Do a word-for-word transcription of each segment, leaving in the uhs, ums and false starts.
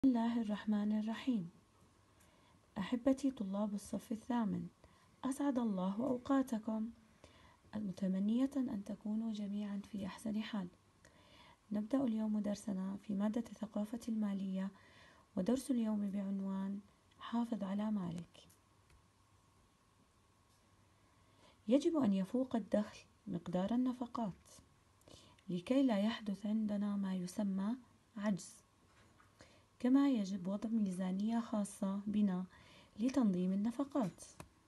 بسم الله الرحمن الرحيم. أحبتي طلاب الصف الثامن، أسعد الله أوقاتكم، متمنية أن تكونوا جميعا في أحسن حال. نبدأ اليوم درسنا في مادة الثقافة المالية، ودرس اليوم بعنوان حافظ على مالك. يجب أن يفوق الدخل مقدار النفقات لكي لا يحدث عندنا ما يسمى عجز، كما يجب وضع ميزانية خاصة بنا لتنظيم النفقات.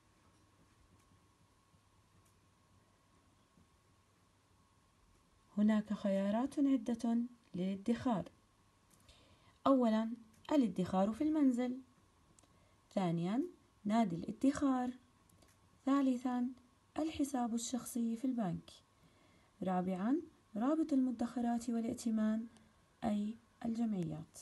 هناك خيارات عدة للادخار. أولا، الادخار في المنزل. ثانيا، نادي الادخار. ثالثا، الحساب الشخصي في البنك. رابعا، رابط المدخرات والائتمان أي الجمعيات.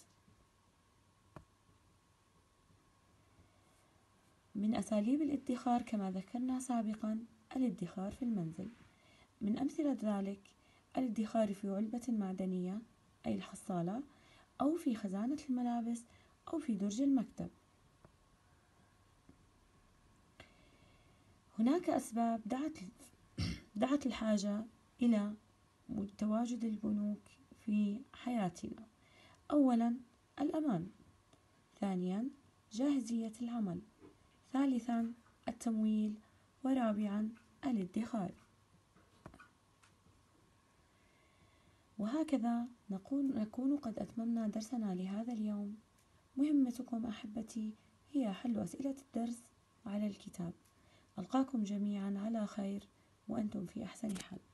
من أساليب الادخار كما ذكرنا سابقا الادخار في المنزل. من أمثلة ذلك الادخار في علبة معدنية أي الحصالة، أو في خزانة الملابس، أو في درج المكتب. هناك أسباب دعت دعت الحاجة إلى تواجد البنوك في حياتنا. أولا، الأمان. ثانيا، جاهزية العمل. ثالثا، التمويل. ورابعا، الادخار. وهكذا نكون, نكون قد أتممنا درسنا لهذا اليوم. مهمتكم أحبتي هي حل أسئلة الدرس على الكتاب. ألقاكم جميعا على خير وأنتم في أحسن حال.